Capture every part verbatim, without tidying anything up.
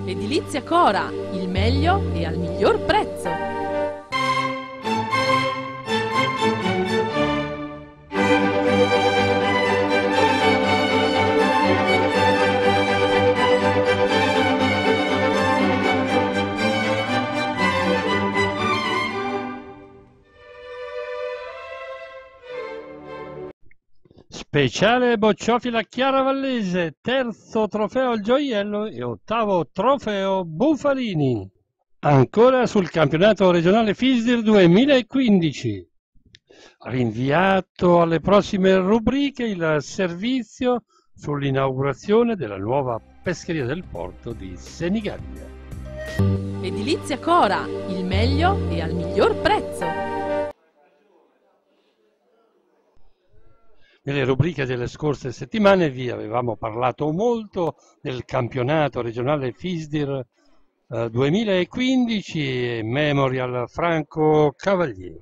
Edilizia Cora, il meglio e al miglior prezzo. Speciale Bocciofila Chiara Vallese, terzo trofeo al gioiello e ottavo trofeo Bufalini. Ancora sul campionato regionale FISDIR duemilaquindici. Rinviato alle prossime rubriche il servizio sull'inaugurazione della nuova pescheria del porto di Senigallia. Edilizia Cora, il meglio e al miglior prezzo. Nelle rubriche delle scorse settimane vi avevamo parlato molto del campionato regionale FISDIR eh, duemilaquindici e Memorial Franco Cavalieri.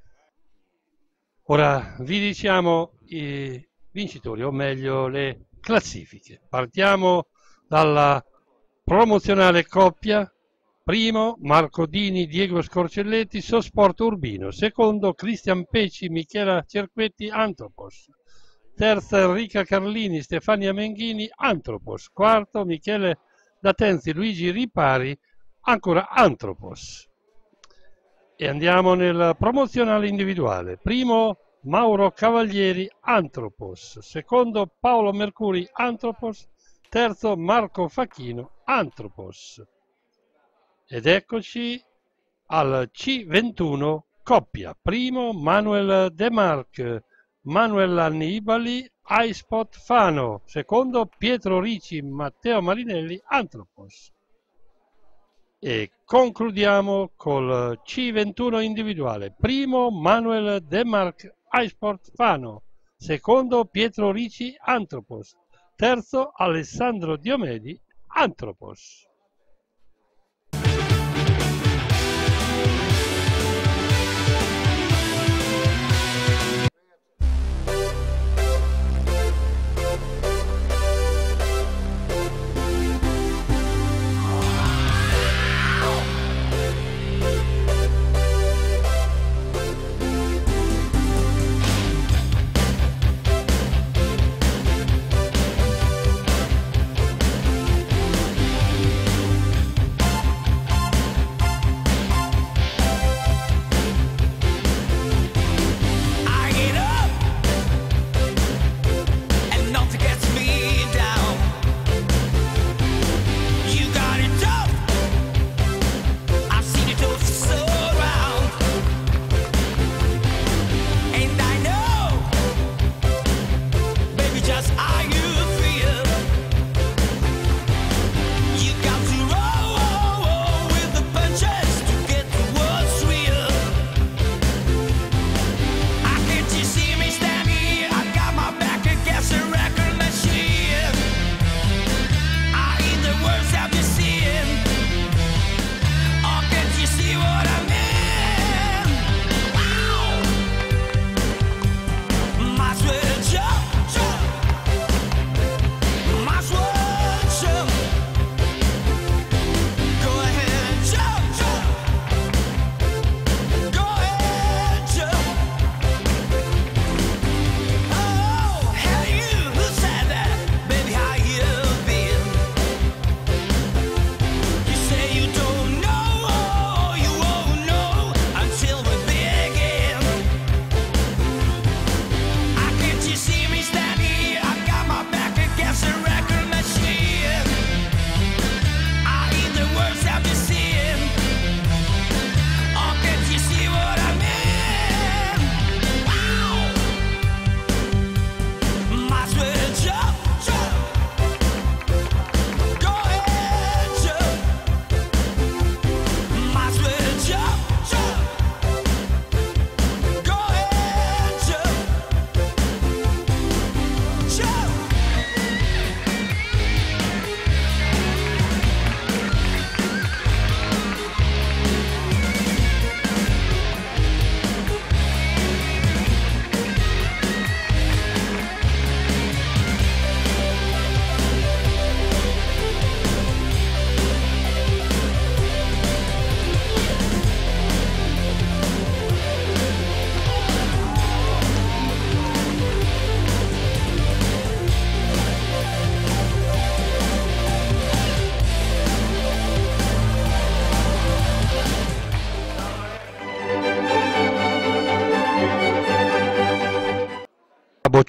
Ora vi diciamo i vincitori, o meglio le classifiche. Partiamo dalla promozionale coppia. Primo Marco Dini, Diego Scorcelletti, Sosport Urbino. Secondo Cristian Pecci, Michela Cerquetti, Antropos. Terza Enrica Carlini, Stefania Menghini, Antropos. Quarto Michele Datenzi, Luigi Ripari, ancora Antropos. E andiamo nel promozionale individuale. Primo Mauro Cavalieri, Antropos. Secondo Paolo Mercuri, Antropos. Terzo Marco Facchino, Antropos. Ed eccoci al C ventuno coppia. Primo Manuel De Marc, Manuel Annibali, iSpot Fano. Secondo Pietro Ricci, Matteo Marinelli, Antropos. E concludiamo col C ventuno individuale. Primo Manuel De Marc, iSport Fano. Secondo Pietro Ricci, Antropos. Terzo Alessandro Diomedi, Antropos.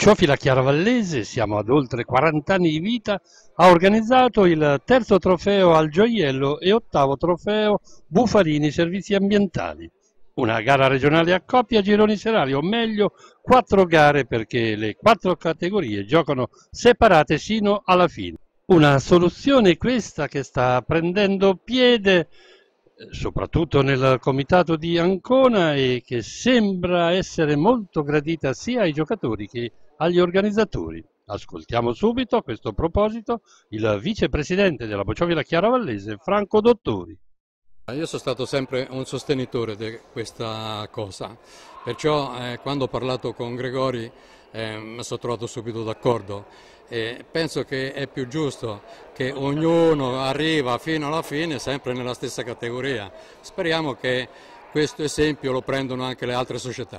Bocciofila Chiaravallese, siamo ad oltre quaranta anni di vita, ha organizzato il terzo trofeo al gioiello e ottavo trofeo Bufalini Servizi Ambientali. Una gara regionale a coppia a gironi serali, o meglio quattro gare perché le quattro categorie giocano separate sino alla fine. Una soluzione questa che sta prendendo piede soprattutto nel comitato di Ancona e che sembra essere molto gradita sia ai giocatori che agli organizzatori. Ascoltiamo subito a questo proposito il vicepresidente della Bocciofila Chiaravallese, Franco Dottori. Io sono stato sempre un sostenitore di questa cosa, perciò eh, quando ho parlato con Gregori eh, mi sono trovato subito d'accordo e penso che è più giusto che ognuno arriva fino alla fine sempre nella stessa categoria. Speriamo che questo esempio lo prendano anche le altre società.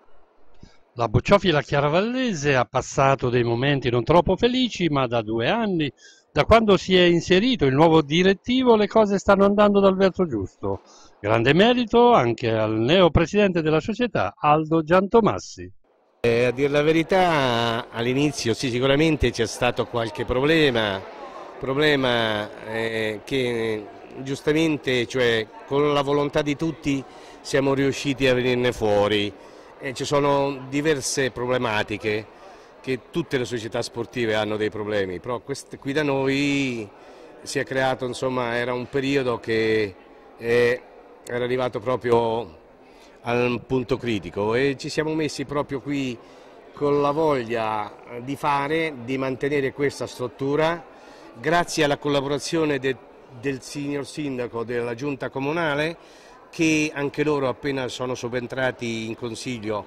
La Bocciofila Chiaravallese ha passato dei momenti non troppo felici, ma da due anni, da quando si è inserito il nuovo direttivo, le cose stanno andando dal verso giusto. Grande merito anche al neopresidente della società, Aldo Giantomassi. Eh, a dire la verità, all'inizio sì, sicuramente c'è stato qualche problema, problema eh, che giustamente, cioè, con la volontà di tutti siamo riusciti a venirne fuori. Eh, ci sono diverse problematiche, che tutte le società sportive hanno dei problemi, però queste, qui da noi si è creato, insomma, era un periodo che eh, era arrivato proprio al punto critico e ci siamo messi proprio qui con la voglia di fare, di mantenere questa struttura, grazie alla collaborazione de, del signor sindaco della giunta comunale, che anche loro appena sono subentrati in consiglio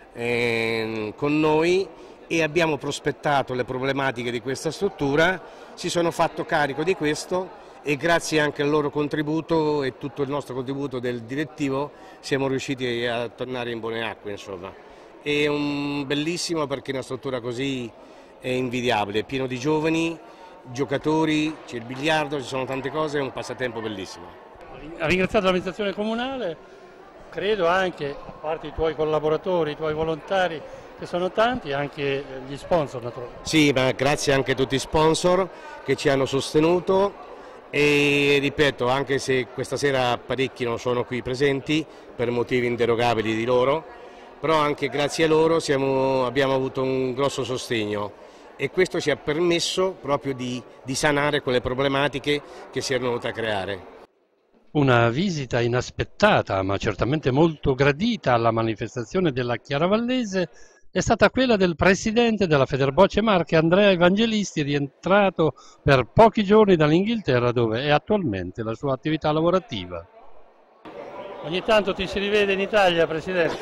eh, con noi e abbiamo prospettato le problematiche di questa struttura, si sono fatto carico di questo e grazie anche al loro contributo e tutto il nostro contributo del direttivo siamo riusciti a tornare in buone acque, insomma. È un bellissimo perché una struttura così è invidiabile, è pieno di giovani, giocatori, c'è il biliardo, ci sono tante cose, è un passatempo bellissimo. Ha ringraziato l'amministrazione comunale, credo anche, a parte i tuoi collaboratori, i tuoi volontari, che sono tanti, anche gli sponsor naturalmente. Sì, ma grazie anche a tutti i sponsor che ci hanno sostenuto e ripeto, anche se questa sera parecchi non sono qui presenti per motivi inderogabili di loro, però anche grazie a loro siamo, abbiamo avuto un grosso sostegno e questo ci ha permesso proprio di, di sanare quelle problematiche che si erano venute a creare. Una visita inaspettata, ma certamente molto gradita alla manifestazione della Chiaravallese è stata quella del presidente della Federbocce Marche, Andrea Evangelisti, rientrato per pochi giorni dall'Inghilterra, dove è attualmente la sua attività lavorativa. Ogni tanto ti si rivede in Italia, Presidente?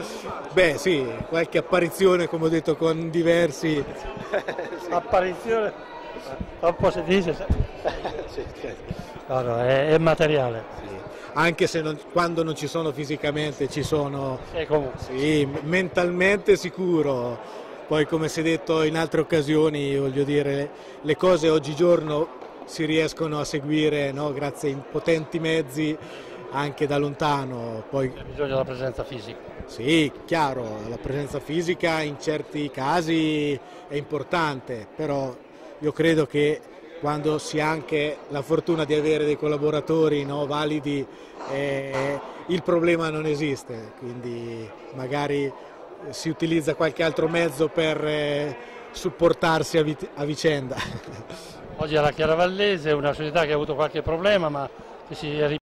Beh sì, qualche apparizione, come ho detto, con diversi... Apparizione? Un po' si dice... sì, sì. No, no, è, è materiale. Sì. Anche se non, quando non ci sono fisicamente ci sono... E comunque. Sì, mentalmente sicuro. Poi, come si è detto in altre occasioni, voglio dire, le cose oggigiorno si riescono a seguire, no? Grazie ai potenti mezzi anche da lontano. Poi... C'è bisogno della presenza fisica. Sì, chiaro, la presenza fisica in certi casi è importante, però io credo che quando si ha anche la fortuna di avere dei collaboratori, no, validi, eh, il problema non esiste, quindi magari si utilizza qualche altro mezzo per eh, supportarsi a, a vicenda. Oggi alla Chiaravallese, una società che ha avuto qualche problema, ma che si è